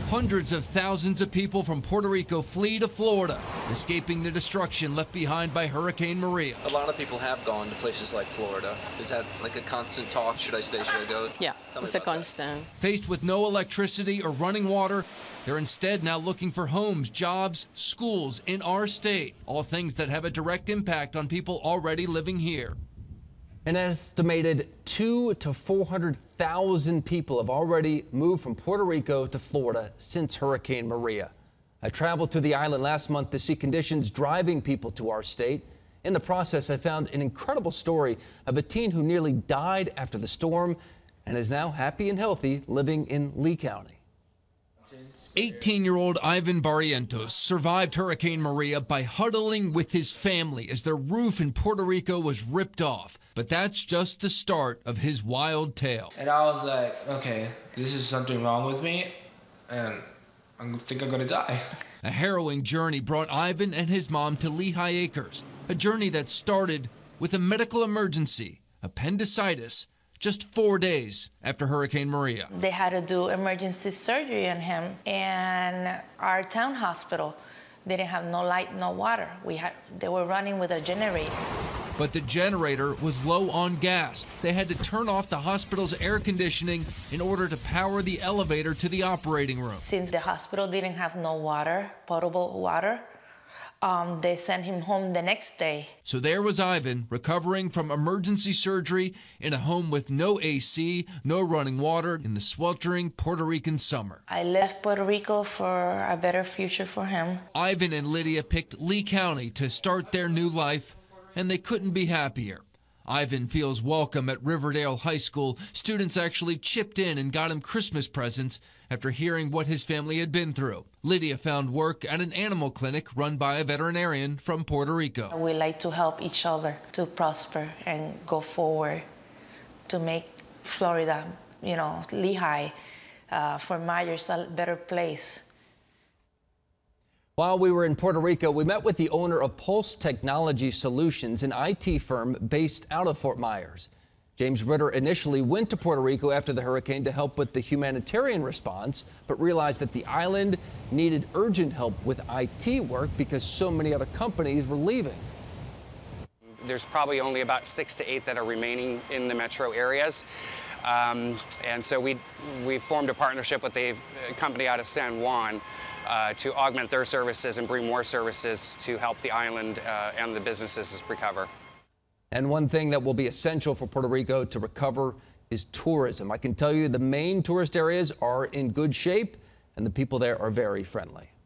Hundreds of thousands of people from Puerto Rico flee to Florida, escaping the destruction left behind by Hurricane Maria. A lot of people have gone to places like Florida. Is that like a constant talk? Should I stay? Should I go? Yeah, it's a constant. Faced with no electricity or running water, they're instead now looking for homes, jobs, schools in our state, all things that have a direct impact on people already living here. An estimated 200,000 to 400,000 people have already moved from Puerto Rico to Florida since Hurricane Maria. I traveled to the island last month to see conditions driving people to our state. In the process, I found an incredible story of a teen who nearly died after the storm and is now happy and healthy living in Lee County. 18-year-old Ivan Barrientos survived Hurricane Maria by huddling with his family as their roof in Puerto Rico was ripped off. But that's just the start of his wild tale. And I was like, okay, this is something wrong with me, and I think I'm gonna die. A harrowing journey brought Ivan and his mom to Lehigh Acres, a journey that started with a medical emergency, appendicitis, just 4 days after Hurricane Maria. They had to do emergency surgery on him, and our town hospital didn't have no light, no water. They were running with a generator. But the generator was low on gas. They had to turn off the hospital's air conditioning in order to power the elevator to the operating room. Since the hospital didn't have no water, potable water, they sent him home the next day. So there was Ivan recovering from emergency surgery in a home with no AC, no running water in the sweltering Puerto Rican summer. I left Puerto Rico for a better future for him. Ivan and Lydia picked Lee County to start their new life, and they couldn't be happier. Ivan feels welcome at Riverdale High School. Students actually chipped in and got him Christmas presents after hearing what his family had been through. Lydia found work at an animal clinic run by a veterinarian from Puerto Rico. We like to help each other to prosper and go forward, to make Florida, Lehigh, Fort Myers a better place. While we were in Puerto Rico, we met with the owner of Pulse Technology Solutions, an IT firm based out of Fort Myers. James Ritter initially went to Puerto Rico after the hurricane to help with the humanitarian response, but realized that the island needed urgent help with IT work because so many other companies were leaving. There's probably only about 6 to 8 that are remaining in the metro areas. And so we formed a partnership with a company out of San Juan to augment their services and bring more services to help the island and the businesses recover. And one thing that will be essential for Puerto Rico to recover is tourism. I can tell you the main tourist areas are in good shape and the people there are very friendly.